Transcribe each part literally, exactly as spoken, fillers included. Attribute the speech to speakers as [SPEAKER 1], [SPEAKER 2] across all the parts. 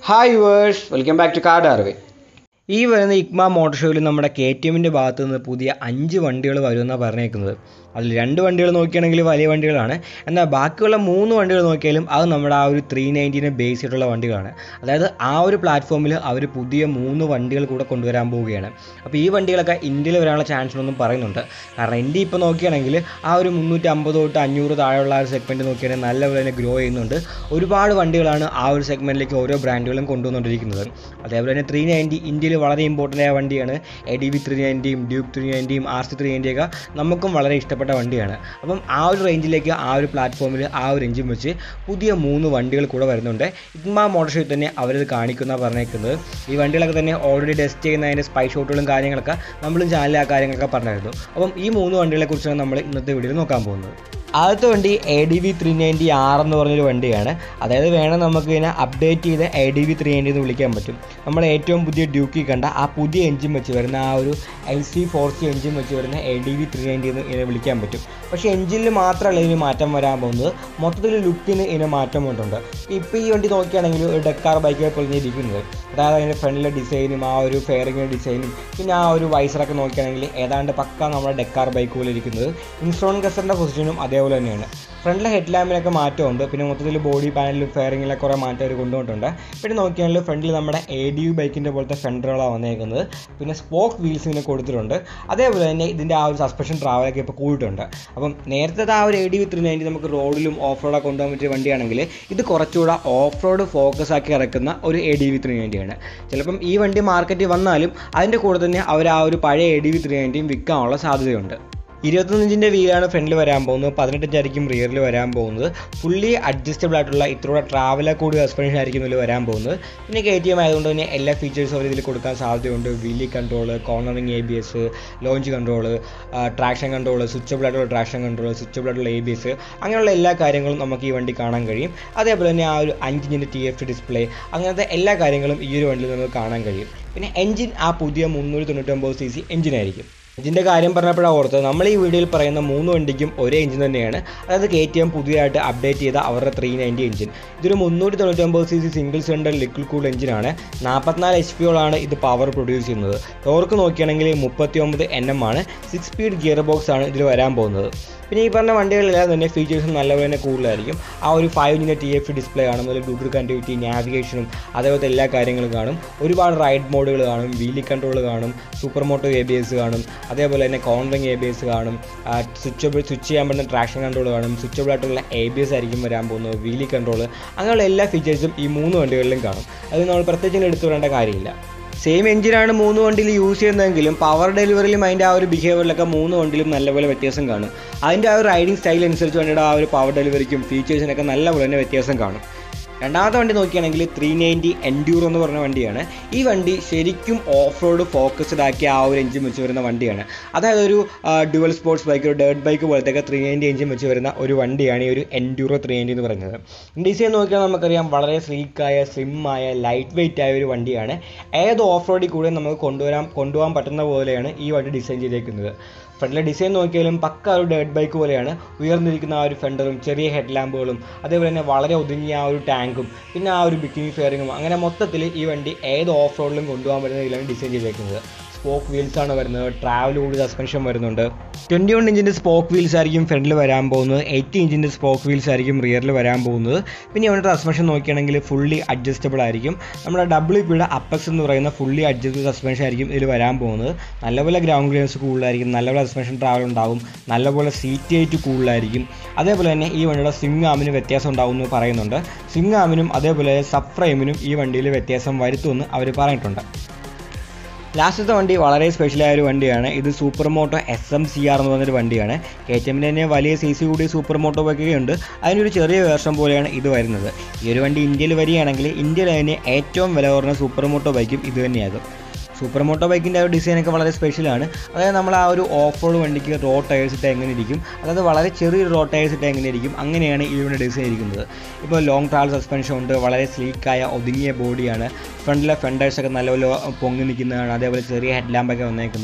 [SPEAKER 1] Hi viewers, welcome back to card അറിവ്. ഈ വരുന്ന ഇക്മ മോട്ടോർ ഷോയിൽ നമ്മുടെ കെ ടി എമ്മിൻ്റെ ഭാഗത്ത് നിന്ന് പുതിയ അഞ്ച് വണ്ടികൾ വരുമെന്നാണ് പറഞ്ഞേക്കുന്നത്. അതിൽ രണ്ട് വണ്ടികൾ നോക്കുകയാണെങ്കിൽ വലിയ വണ്ടികളാണ്, എന്നാൽ ബാക്കിയുള്ള മൂന്ന് വണ്ടികൾ നോക്കിയാലും അത് നമ്മുടെ ആ ഒരു ത്രീ നയൻറ്റീനെ ബേസ് ചെയ്തിട്ടുള്ള വണ്ടികളാണ്. അതായത് ആ ഒരു പ്ലാറ്റ്ഫോമിൽ അവർ പുതിയ മൂന്ന് വണ്ടികൾ കൂടെ കൊണ്ടുവരാൻ പോവുകയാണ്. അപ്പോൾ ഈ വണ്ടികളൊക്കെ ഇന്ത്യയിൽ വരാനുള്ള ചാൻസ് ഒന്നും പറയുന്നുണ്ട്. കാരണം ഇന്ത്യ ഇപ്പോൾ നോക്കുകയാണെങ്കിൽ ആ ഒരു മുന്നൂറ്റി അമ്പത് തൊട്ട് അഞ്ഞൂറ് താഴെയുള്ള ആ ഒരു സെഗ്മെൻറ്റ് നോക്കിയാണെങ്കിൽ നല്ലപോലെ തന്നെ ഗ്രോ ചെയ്യുന്നുണ്ട്. ഒരുപാട് വണ്ടികളാണ് ആ ഒരു സെഗ്മെൻറ്റിലേക്ക് ഓരോ ബ്രാൻഡുകളും കൊണ്ടുവന്നുകൊണ്ടിരിക്കുന്നത്. അതേപോലെ തന്നെ ത്രീ നയൻറ്റി ഇന്ത്യയിൽ വളരെ ഇമ്പോർട്ടൻ്റ് ആയ വണ്ടിയാണ്. എ ഡി വി ത്രീ നയൻറ്റിയും ഡ്യൂക്ക് ത്രീ നയൻറ്റിയും ആർ സി ത്രീ നയൻറ്റിയൊക്കെ നമുക്കും വളരെ ഇഷ്ടപ്പെട്ട വണ്ടിയാണ്. അപ്പം ആ ഒരു റേഞ്ചിലേക്ക് ആ ഒരു പ്ലാറ്റ്ഫോമിൽ ആ ഒരു എഞ്ചിൻ വെച്ച് പുതിയ മൂന്ന് വണ്ടികൾ കൂടെ വരുന്നുണ്ട്. ഇക്മ മോട്ടോർ ഷോയിൽ തന്നെ അവരത് കാണിക്കുന്ന പറഞ്ഞേക്കുന്നത്. ഈ വണ്ടികളൊക്കെ തന്നെ ഓൾറെഡി ടെസ്റ്റ് ചെയ്യുന്ന അതിൻ്റെ സ്പൈ ഷോട്ടുകളും കാര്യങ്ങളൊക്കെ നമ്മളും ചാനലിൽ ആ കാര്യങ്ങളൊക്കെ പറഞ്ഞായിരുന്നു. അപ്പം ഈ മൂന്ന് വണ്ടികളെ കുറിച്ചാണ് നമ്മൾ ഇന്നത്തെ വീഡിയോയിൽ നോക്കാൻ പോകുന്നത്. ആദ്യത്തെ വണ്ടി A D V three ninety R എന്ന് പറഞ്ഞൊരു വണ്ടിയാണ്. അതായത് വേണം നമുക്ക് ഇതിനെ അപ്ഡേറ്റ് ചെയ്ത് A D V three ninety എന്ന് വിളിക്കാൻ പറ്റും. നമ്മൾ ഏറ്റവും പുതിയ ഡ്യൂക്കിൽ കണ്ട ആ പുതിയ എഞ്ചിൻ വെച്ച് വരുന്ന ആ ഒരു L C four C engine വെച്ച് വരുന്ന A D V three ninety എന്ന് ഇതിനെ വിളിക്കാൻ പറ്റും. പക്ഷേ എഞ്ചിനിൽ മാത്രമല്ല ഇതിന് മാറ്റം വരാൻ പോകുന്നത്, മൊത്തത്തിൽ ലുക്കിന് ഇതിന് മാറ്റം വന്നിട്ടുണ്ട്. ഇപ്പോൾ ഈ വണ്ടി നോക്കുകയാണെങ്കിൽ ഒരു ഡെക്കാർ ബൈക്കുകൾ പൊളിഞ്ഞിരിക്കുന്നത്, അതായത് അതിൻ്റെ ഫ്രണ്ടിലെ ഡിസൈനും ആ ഒരു ഫെയറിങ്ങിൻ്റെ ഡിസൈനും പിന്നെ ആ ഒരു വൈസറൊക്കെ നോക്കുകയാണെങ്കിൽ ഏതാണ്ട് പക്ക നമ്മുടെ ഡെക്കാർ ബൈക്ക് പോലെ ഇരിക്കുന്നത്. ഇൻസ്ട്രോൺ ഗസറിൻ്റെ പൊസിഷനും അതേപോലെ തന്നെയാണ്. ഫ്രണ്ടിലെ ഹെഡ് ലാമ്പിനൊക്കെ മാറ്റമുണ്ട്. പിന്നെ മൊത്തത്തിൽ ബോഡി പാനലിലും ഫെയറിങ്ങിലൊക്കെ കുറേ മാറ്റം അവർ കൊണ്ടുപോയിട്ടുണ്ട്. പിന്നെ നോക്കിയാണെങ്കിൽ ഫ്രണ്ടിൽ നമ്മുടെ എ ഡി യു ബൈക്കിൻ്റെ പോലത്തെ ഫെൻഡറുകളാണ് വന്നേക്കുന്നത്. പിന്നെ സ്പോക്ക് വീൽസ് ഇങ്ങനെ കൊടുത്തിട്ടുണ്ട്. അതേപോലെ തന്നെ ഇതിൻ്റെ ആ ഒരു സസ്പെൻഷൻ ട്രാവലൊക്കെ ഇപ്പോൾ കൂടിയിട്ടുണ്ട്. അപ്പം നേരത്തെ ആ ഒരു A D V three ninety നമുക്ക് റോഡിലും ഓഫ് റോഡൊക്കെ കൊണ്ടുപോകാൻ പറ്റിയ വണ്ടിയാണെങ്കിൽ ഇത് കുറച്ചുകൂടെ ഓഫ് റോഡ് ഫോക്കസ് ആക്കി ഇറക്കുന്ന ഒരു എ ഡി വി ത്രീ നയൻറ്റിയാണ്. ചിലപ്പം ഈ വണ്ടി മാർക്കറ്റിൽ വന്നാലും അതിൻ്റെ കൂടെ തന്നെ അവർ ആ ഒരു പഴയ എ ഡി വി ത്രീ നയൻറ്റിയും വിൽക്കാനുള്ള സാധ്യതയുണ്ട്. ഇരുപത്തൊന്ന് ഇഞ്ചിൻ്റെ വീലാണ് ഫ്രണ്ടിൽ വരാൻ പോകുന്നത്, പതിനെട്ട് ഇഞ്ചായിരിക്കും റിയറിൽ വരാൻ പോകുന്നത്. ഫുള്ളി അഡ്ജസ്റ്റബിൾ ആയിട്ടുള്ള ഇത്രയുടെ ട്രാവലർ കൂടി സസ്പെൻഷൻ ആയിരിക്കും ഇതിൽ വരാൻ പോകുന്നത്. പിന്നെ കെ ടി എം ആയതുകൊണ്ട് തന്നെ എല്ലാ ഫീച്ചേഴ്സും അവർ ഇതിൽ കൊടുക്കാൻ സാധ്യതയുണ്ട്. Wheelie control, cornering A B S, launch control, traction control, switchable ആയിട്ടുള്ള ട്രാക്ഷൻ കൺട്രോൾ, സ്വിച്ചബിൾ ആയിട്ടുള്ള എ ബി എസ്, അങ്ങനെയുള്ള എല്ലാ കാര്യങ്ങളും നമുക്ക് ഈ വണ്ടി കാണാൻ കഴിയും. അതേപോലെ തന്നെ ആ ഒരു അഞ്ച് ഇഞ്ചിൻ്റെ ടി എഫ് ഡിസ്പ്ലേ, അങ്ങനത്തെ എല്ലാ കാര്യങ്ങളും ഈ ഒരു വണ്ടിയിൽ നമുക്ക് കാണാൻ കഴിയും. പിന്നെ എഞ്ചിൻ ആ പുതിയ മുന്നൂറ്റി തൊണ്ണൂറ്റൊമ്പത് സി സി എഞ്ചിനായിരിക്കും. എഞ്ചിൻ്റെ കാര്യം പറഞ്ഞപ്പോഴാണ് ഓർത്തത്, നമ്മൾ ഈ വീഡിയോയിൽ പറയുന്ന മൂന്ന് വണ്ടിക്കും ഒരേ എഞ്ചിൻ തന്നെയാണ്. അതായത് കെ ടി എം പുതിയതായിട്ട് അപ്ഡേറ്റ് ചെയ്ത അവരുടെ ത്രീ നയൻറ്റി എഞ്ചിൻ. ഇതൊരു മുന്നൂറ്റി തൊണ്ണൂറ്റൊമ്പത് C C single cylinder liquid cooled എഞ്ചിനാണ്. നാൽപ്പത്തിനാല് എച്ച് പിയോളാണ് ഇത് പവർ പ്രൊഡ്യൂസ് ചെയ്യുന്നത്. ടോർക്ക് നോക്കുകയാണെങ്കിൽ മുപ്പത്തി ഒമ്പത് എൻ എം ആണ്. സിക്സ് സ്പീഡ് ഗിയർ ബോക്സ് ആണ് ഇതിൽ വരാൻ പോകുന്നത്. പിന്നെ ഈ പറഞ്ഞ വണ്ടികളെല്ലാം തന്നെ ഫീച്ചേഴ്സും നല്ലപോലെ തന്നെ കൂടുതലായിരിക്കും. ആ ഒരു ഫൈവ് ഇഞ്ചിൻ്റെ ടി എഫ് ഡിസ്പ്ലേ കാണും, അതിൽ ഗൂഗിൾ കണക്ടിവിറ്റി, നാവിഗേഷനും അതേപോലത്തെ എല്ലാ കാര്യങ്ങളും കാണും. ഒരുപാട് റൈഡ് മോഡുകൾ കാണും, വീലി കൺട്രോൾ കാണും, super moto A B S കാണും, അതേപോലെ തന്നെ കോർണറിങ് എ ബി എസ് കാണും, സ്വിച്ചബിൾ സ്വിച്ച് ചെയ്യാൻ പറ്റുന്ന ട്രാക്ഷൻ കൺട്രോൾ കാണും, സ്വിച്ചബിൾ ആയിട്ടുള്ള എ ബി എസ് ആയിരിക്കും വരാൻ പോകുന്നത്, വീലി കൺട്രോൾ, അങ്ങനെയുള്ള എല്ലാ ഫീച്ചേഴ്സും ഈ മൂന്ന് വണ്ടികളിലും കാണും. അത് നമ്മൾ പ്രത്യേകിച്ച് എടുത്തു വരേണ്ട കാര്യമില്ല. സെയിം എഞ്ചിനാണ് മൂന്ന് വണ്ടിയിൽ യൂസ് ചെയ്യുന്നതെങ്കിലും പവർ ഡെലിവറിയിലും അതിൻ്റെ ആ ഒരു ബിഹേവിയറിലൊക്കെ മൂന്ന് വണ്ടിയിലും നല്ലപോലെ വ്യത്യാസം കാണും. അതിൻ്റെ ആ ഒരു റൈഡിങ് സ്റ്റൈൽ അനുസരിച്ച് വണ്ടിയുടെ ആ ഒരു പവർ ഡെലിവറിക്കും ഫീച്ചേഴ്സിനൊക്കെ നല്ലപോലെ തന്നെ വ്യത്യാസം കാണും. രണ്ടാമത്തെ വണ്ടി നോക്കുകയാണെങ്കിൽ ത്രീ നയൻറ്റി എൻഡ്യൂറോ എന്ന് പറഞ്ഞ വണ്ടിയാണ്. ഈ വണ്ടി ശരിക്കും ഓഫ് റോഡ് ഫോക്കസ്ഡ് ആക്കിയ ആ ഒരു എഞ്ചിൻ വെച്ച് വരുന്ന വണ്ടിയാണ്. അതായത് ഒരു ഡ്യുവൽ സ്പോർട്സ് ബൈക്ക്, ഒരു ഡേർട്ട് ബൈക്ക് പോലത്തെ ത്രീ നയൻറ്റി എഞ്ചിൻ വെച്ച് വരുന്ന ഒരു വണ്ടിയാണ് ഈ ഒരു എൻഡ്യൂറോ ത്രീ നയൻറ്റി എന്ന് പറയുന്നത്. ഡിസൈൻ നോക്കിയാൽ നമുക്കറിയാം വളരെ സ്ലീക്കായ, സ്ലിമ്മായ, ലൈറ്റ് വെയിറ്റ് ആയ ഒരു വണ്ടിയാണ്. ഏത് ഓഫ് റോഡിൽ കൂടെ നമുക്ക് കൊണ്ടുവരാൻ കൊണ്ടുപോകാൻ പറ്റുന്ന പോലെയാണ് ഈ വണ്ടി ഡിസൈൻ ചെയ്തേക്കുന്നത്. ഫ്രണ്ടിലെ ഡിസൈൻ നോക്കിയാലും പക്ക ഒരു ഡേർട്ട് ബൈക്ക് പോലെയാണ്. ഉയർന്നിരിക്കുന്ന ആ ഒരു ഫെൻഡറും ചെറിയ ഹെഡ് ലാമ്പുകളും അതേപോലെ തന്നെ വളരെ ഒതുങ്ങിയ ആ ഒരു ടാങ്കും പിന്നെ ആ ഒരു ബിക്കിനി ഫെയറിങ്ങും, അങ്ങനെ മൊത്തത്തിൽ ഈ വണ്ടി ഏത് ഓഫ് റോഡിലും കൊണ്ടുപോകാൻ പറ്റുന്ന രീതിയിലാണ് ഡിസൈൻ ചെയ്തേക്കുന്നത്. സ്പോക്ക് വീൽസാണ് വരുന്നത്, ട്രാവൽ കൂടി സസ്പെൻഷൻ വരുന്നുണ്ട്. ട്വൻറ്റി വൺ ഇഞ്ചിൻ്റെ സ്പോക്ക് വീൽസ് ആയിരിക്കും ഫ്രണ്ടിൽ വരാൻ പോകുന്നത്, എയ്റ്റി ഇഞ്ചിൻ്റെ സ്പോക്ക് വീൽസ് ആയിരിക്കും റിയറിൽ വരാൻ പോകുന്നത്. പിന്നെ അവൻ്റെ സസ്പെൻഷൻ നോക്കുകയാണെങ്കിൽ ഫുള്ളി അഡ്ജസ്റ്റബിൾ ആയിരിക്കും. നമ്മുടെ ഡബ്ല്യു പിയുടെ അപ്പെക്സ് എന്ന് പറയുന്ന ഫുള്ളി അഡ്ജസ്റ്റബിൾ സസ്പെൻഷൻ ആയിരിക്കും ഇതിൽ വരാൻ പോകുന്നത്. നല്ലപോലെ ഗ്രൗണ്ട് ക്ലിയറൻസ് കൂടുതലായിരിക്കും, നല്ലപോലെ സസ്പെൻഷൻ ട്രാവൽ ഉണ്ടാവും, നല്ലപോലെ സീറ്റ് ഹൈറ്റ് കൂടുതലായിരിക്കും. അതേപോലെ തന്നെ ഈ വണ്ടിയുടെ സ്വിംഗ് ആമിന് വ്യത്യാസം ഉണ്ടാവും എന്ന് പറയുന്നുണ്ട്. സ്വിംഗ് ആമിനും അതേപോലെ സബ് ഫ്രെയിമിനും ഈ വണ്ടിയിൽ വ്യത്യാസം വരുത്തുമെന്ന് അവർ പറഞ്ഞിട്ടുണ്ട്. ലാസ്റ്റത്തെ വണ്ടി വളരെ സ്പെഷ്യലായ ഒരു വണ്ടിയാണ്. ഇത് super moto S M C R എന്ന് പറഞ്ഞൊരു വണ്ടിയാണ്. കെ ടി എമ്മിൻ്റെ തന്നെ വലിയ സി സി കൂടി സൂപ്പർ മോട്ടോ ബൈക്കുകളുണ്ട്. അതിനൊരു ചെറിയ വേർഷൻ പോലെയാണ് ഇത് വരുന്നത്. ഈ ഒരു വണ്ടി ഇന്ത്യയിൽ വരികയാണെങ്കിൽ ഇന്ത്യയിൽ അതിന് ഏറ്റവും വില കുറഞ്ഞ സൂപ്പർ മോട്ടോ ബൈക്കും ഇത് തന്നെയാകും. സൂപ്പർ മോട്ടോ ബൈക്കിൻ്റെ ആ ഒരു ഡിസൈനൊക്കെ വളരെ സ്പെഷ്യലാണ്. അതായത് നമ്മൾ ആ ഒരു ഓഫ് റോഡ് വണ്ടിക്ക് റോ ടയേഴ്സ് ഇട്ട് എങ്ങനെ ഇരിക്കും, അതായത് വളരെ ചെറിയൊരു റോ ടയേഴ്സ് ഇട്ട് എങ്ങനെ ഇരിക്കും, അങ്ങനെയാണ് ഇതിൻ്റെ ഡിസൈൻ ഇരിക്കുന്നത്. ഇപ്പോൾ ലോങ് ട്രാവൽ സസ്പെൻഷൻ ഉണ്ട്, വളരെ സ്ലീക്കായ ഒതുങ്ങിയ ബോഡിയാണ്. ഫ്രണ്ടിലെ ഫെൻഡേഴ്സൊക്കെ നല്ലപോലെ പൊങ്ങി നിൽക്കുന്നതാണ്. അതേപോലെ ചെറിയ ഹെഡ് ലാമ്പൊക്കെ വന്നേക്കുന്നത്.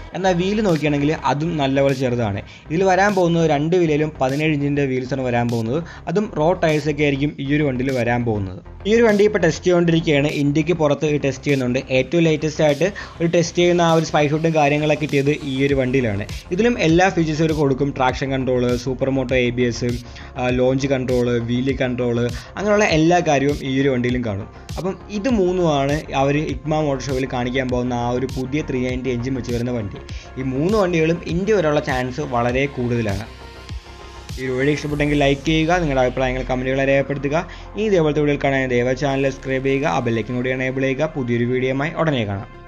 [SPEAKER 1] എന്നാൽ വീല് നോക്കുകയാണെങ്കിൽ അതും നല്ലപോലെ ചെറുതാണ്. ഇതിൽ വരാൻ പോകുന്നത് രണ്ട് വീലിലും പതിനേഴ് ഇഞ്ചിൻ്റെ വീൽസാണ് വരാൻ പോകുന്നത്. അതും റോ ടയേഴ്സൊക്കെ ആയിരിക്കും ഈ ഒരു വണ്ടിയിൽ വരാൻ പോകുന്നത്. ഈ ഒരു വണ്ടി ഇപ്പോൾ ടെസ്റ്റ് ചെയ്തുകൊണ്ടിരിക്കുകയാണ്. ഇന്ത്യക്ക് പുറത്ത് ടെസ്റ്റ് ചെയ്യുന്നുണ്ട്. ഏറ്റവും ലേറ്റസ്റ്റ് ആയിട്ട് ഒരു ടെസ്റ്റ് ചെയ്യുന്ന ആ ഒരു സ്പൈ ഷൂട്ടും കാര്യങ്ങളൊക്കെ കിട്ടിയത് ഈ ഒരു വണ്ടിയിലാണ്. ഇതിലും എല്ലാ ഫീച്ചേഴ്സും ഒരു കൊടുക്കും. Traction control, super moto A B S, launch control, wheel control, അങ്ങനെയുള്ള എല്ലാ കാര്യവും ഈ ഒരു വണ്ടിയിലും കാണും. അപ്പം ഇത് മൂന്നുമാണ് അവർ ഇക്മ മോട്ടോർ ഷോയിൽ കാണിക്കാൻ പോകുന്ന ആ ഒരു പുതിയ ത്രീ നയൻറ്റി എഞ്ചിൻ വെച്ച് വരുന്ന വണ്ടി. ഈ മൂന്ന് വണ്ടികളും ഇന്ത്യ വരെയുള്ള ചാൻസ് വളരെ കൂടുതലാണ്. ഈ വീഡിയോ ഇഷ്ടപ്പെട്ടെങ്കിൽ ലൈക്ക് ചെയ്യുക, നിങ്ങളുടെ അഭിപ്രായങ്ങൾ കമൻറ്റുകളെ രേഖപ്പെടുത്തുക. ഈ ഇതേപോലത്തെ വീഡിയോകൾ കാണാൻ ദയവായി ചാനൽ സബ്സ്ക്രൈബ് ചെയ്യുക, ആ ബെല്ലൈക്കൻ കൂടി എനേബിൾ ചെയ്യുക. പുതിയൊരു വീഡിയോയുമായി ഉടനെ കാണാം.